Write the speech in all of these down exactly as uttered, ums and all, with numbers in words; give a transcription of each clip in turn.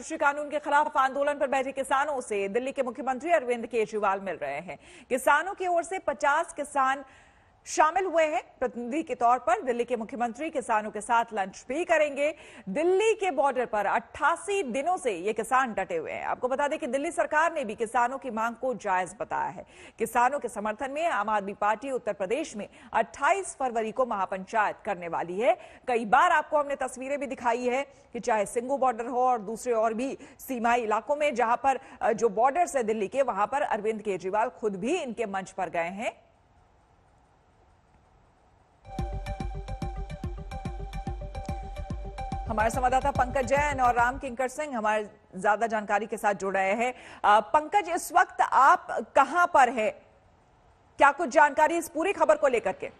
कृषि कानून के खिलाफ आंदोलन पर बैठे किसानों से दिल्ली के मुख्यमंत्री अरविंद केजरीवाल मिल रहे हैं। किसानों की ओर से पचास किसान शामिल हुए हैं। प्रतिनिधि के तौर पर दिल्ली के मुख्यमंत्री किसानों के साथ लंच भी करेंगे। दिल्ली के बॉर्डर पर अट्ठासी दिनों से ये किसान डटे हुए हैं। आपको बता दें कि दिल्ली सरकार ने भी किसानों की मांग को जायज बताया है। किसानों के समर्थन में आम आदमी पार्टी उत्तर प्रदेश में अट्ठाईस फरवरी को महापंचायत करने वाली है। कई बार आपको हमने तस्वीरें भी दिखाई है कि चाहे सिंगू बॉर्डर हो और दूसरे और भी सीमाई इलाकों में जहां पर जो बॉर्डर्स है दिल्ली के, वहां पर अरविंद केजरीवाल खुद भी इनके मंच पर गए हैं। हमारे संवाददाता पंकज जैन और राम किंकर सिंह हमारे ज्यादा जानकारी के साथ जुड़ रहे हैं। पंकज, इस वक्त आप कहां पर है? क्या कुछ जानकारी इस पूरी खबर को लेकर के?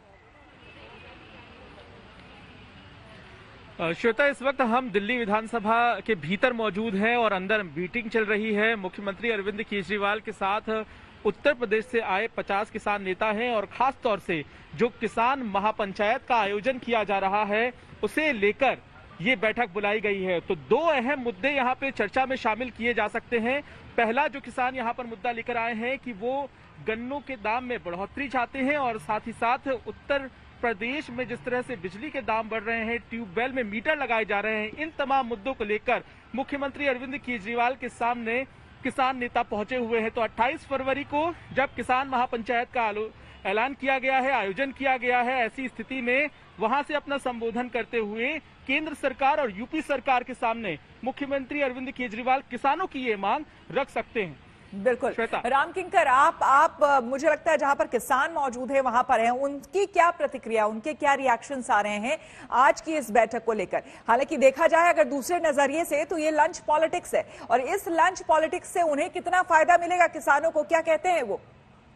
श्वेता, इस वक्त हम दिल्ली विधानसभा के भीतर मौजूद हैं और अंदर मीटिंग चल रही है। मुख्यमंत्री अरविंद केजरीवाल के साथ उत्तर प्रदेश से आए पचास किसान नेता हैं और खास तौर से जो किसान महापंचायत का आयोजन किया जा रहा है उसे लेकर ये बैठक बुलाई गई है। तो दो अहम मुद्दे यहाँ पे चर्चा में शामिल किए जा सकते हैं। पहला जो किसान यहाँ पर मुद्दा लेकर आए हैं कि वो गन्नों के दाम में बढ़ोतरी चाहते हैं और साथ ही साथ उत्तर प्रदेश में जिस तरह से बिजली के दाम बढ़ रहे हैं, ट्यूबवेल में मीटर लगाए जा रहे हैं, इन तमाम मुद्दों को लेकर मुख्यमंत्री अरविंद केजरीवाल के सामने किसान नेता पहुंचे हुए हैं। तो अट्ठाईस फरवरी को जब किसान महापंचायत का ऐलान किया गया है, आयोजन किया गया है, ऐसी स्थिति में वहां से अपना संबोधन करते हुए केंद्र सरकार और यूपी सरकार के सामने मुख्यमंत्री अरविंद केजरीवाल किसानों की ये मांग रख सकते हैं। बिल्कुल राम किंकर, आप आप मुझे लगता है जहां पर किसान मौजूद है वहां पर हैं, उनकी क्या प्रतिक्रिया, उनके क्या रिएक्शंस आ रहे हैं आज की इस बैठक को लेकर? हालांकि देखा जाए अगर दूसरे नजरिए से तो ये लंच पॉलिटिक्स है और इस लंच पॉलिटिक्स से उन्हें कितना फायदा मिलेगा किसानों को, क्या कहते हैं वो?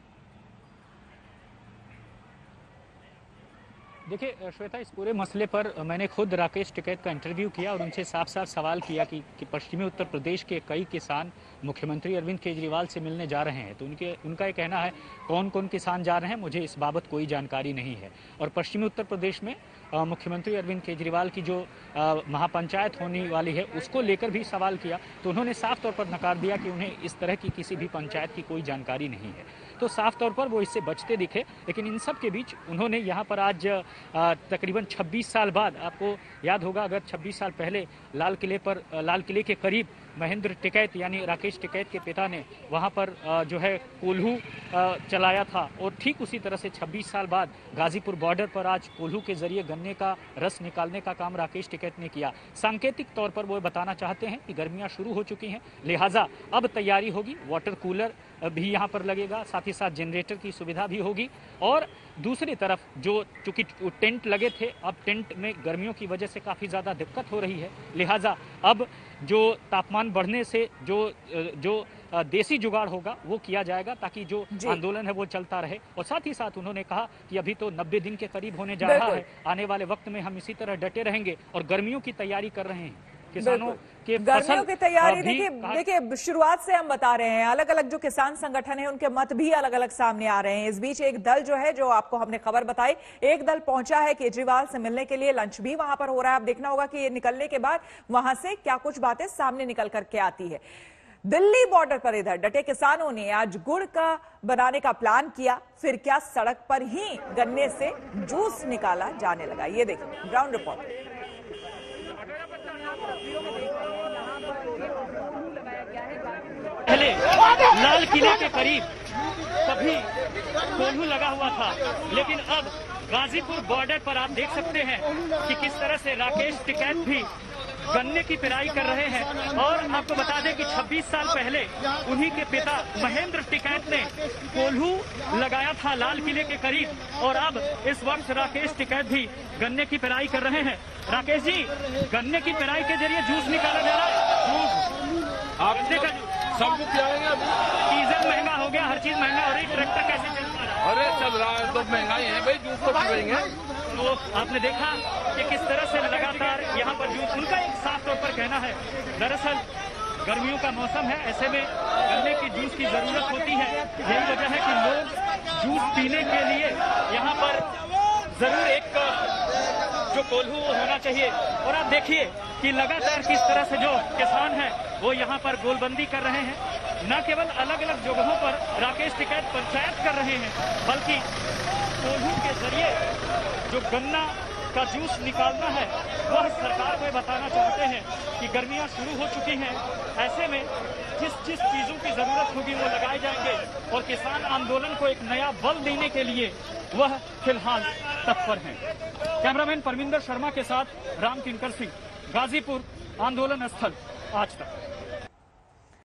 देखिए श्वेता, इस पूरे मसले पर मैंने खुद राकेश टिकैत का इंटरव्यू किया और उनसे साफ साफ सवाल किया कि, कि पश्चिमी उत्तर प्रदेश के कई किसान मुख्यमंत्री अरविंद केजरीवाल से मिलने जा रहे हैं। तो उनके उनका ये कहना है कौन कौन किसान जा रहे हैं मुझे इस बाबत कोई जानकारी नहीं है। और पश्चिमी उत्तर प्रदेश में आ, मुख्यमंत्री अरविंद केजरीवाल की जो आ, महापंचायत होने वाली है उसको लेकर भी सवाल किया तो उन्होंने साफ तौर पर नकार दिया कि उन्हें इस तरह की किसी भी पंचायत की कोई जानकारी नहीं है। तो साफ तौर पर वो इससे बचते दिखे। लेकिन इन सब के बीच उन्होंने यहाँ पर आज तकरीबन छब्बीस साल बाद, आपको याद होगा अगर छब्बीस साल पहले लाल किले पर लाल किले के करीब महेंद्र टिकैत यानी राकेश टिकैत के पिता ने वहाँ पर जो है कोल्हू चलाया था और ठीक उसी तरह से छब्बीस साल बाद गाजीपुर बॉर्डर पर आज कोल्हू के जरिए गन्ने का रस निकालने का काम राकेश टिकैत ने किया। सांकेतिक तौर पर वो बताना चाहते हैं कि गर्मियाँ शुरू हो चुकी हैं, लिहाजा अब तैयारी होगी, वाटर कूलर भी यहाँ पर लगेगा, साथ ही साथ जनरेटर की सुविधा भी होगी। और दूसरी तरफ जो चूंकि टेंट लगे थे, अब टेंट में गर्मियों की वजह से काफ़ी ज़्यादा दिक्कत हो रही है, लिहाजा अब जो तापमान बढ़ने से जो जो देसी जुगाड़ होगा वो किया जाएगा ताकि जो आंदोलन है वो चलता रहे। और साथ ही साथ उन्होंने कहा कि अभी तो नब्बे दिन के करीब होने जा रहा है, आने वाले वक्त में हम इसी तरह डटे रहेंगे और गर्मियों की तैयारी कर रहे हैं। किसानों के गर्मियों की तैयारी देखिए देखिए शुरुआत से हम बता रहे हैं, अलग अलग जो किसान संगठन है उनके मत भी अलग अलग सामने आ रहे हैं। इस बीच एक दल जो है, जो आपको हमने खबर बताई, एक दल पहुंचा है केजरीवाल से मिलने के लिए, लंच भी वहां पर हो रहा है। अब देखना होगा कि ये निकलने के बाद वहां से क्या कुछ बातें सामने निकल करके आती है। दिल्ली बॉर्डर पर इधर डटे किसानों ने आज गुड़ का बनाने का प्लान किया, फिर क्या सड़क पर ही गन्ने से जूस निकाला जाने लगा। ये देखिए ग्राउंड रिपोर्ट। पहले लाल किले के करीब कभी कोल्हू लगा हुआ था, लेकिन अब गाजीपुर बॉर्डर पर आप देख सकते हैं कि किस तरह से राकेश टिकैत भी गन्ने की पेराई कर रहे हैं। और आपको बता दें कि छब्बीस साल पहले उन्हीं के पिता महेंद्र टिकैत ने कोल्हू लगाया था लाल किले के करीब और अब इस वक्त राकेश टिकैत भी गन्ने की पेराई कर रहे हैं। राकेश जी, गन्ने की पेराई के जरिए जूस निकाला जा रहा है, आप देखा सब कुछ आएगा। डीजल महंगा हो गया, हर चीज महंगा हो रही, ट्रैक्टर कैसे चल पा रहा है? अरे चल रहा है तो महंगाई है भाई, जूस तो पिएंगे। तो आपने देखा कि किस तरह से लगातार यहाँ पर जूस, उनका एक साफ तौर पर कहना है दरअसल गर्मियों का मौसम है, ऐसे में गन्ने की जूस की जरूरत होती है। यही वजह है कि लोग जूस पीने के लिए यहाँ पर जरूर एक जो कोल्हू होना चाहिए। और आप देखिए कि लगातार किस तरह से जो किसान है वो यहाँ पर गोलबंदी कर रहे हैं। न केवल अलग अलग जगहों पर राकेश टिकैत पंचायत कर रहे हैं, बल्कि कोल्हू के जरिए जो गन्ना का जूस निकालना है वह सरकार को बताना चाहते हैं कि गर्मियां शुरू हो चुकी हैं। ऐसे में जिस जिस चीजों की जरूरत होगी वो लगाए जाएंगे और किसान आंदोलन को एक नया बल देने के लिए वह फिलहाल तत्पर हैं। कैमरामैन परमिंदर शर्मा के साथ राम किंकर सिंह, गाजीपुर, आंदोलन स्थल, आज तक।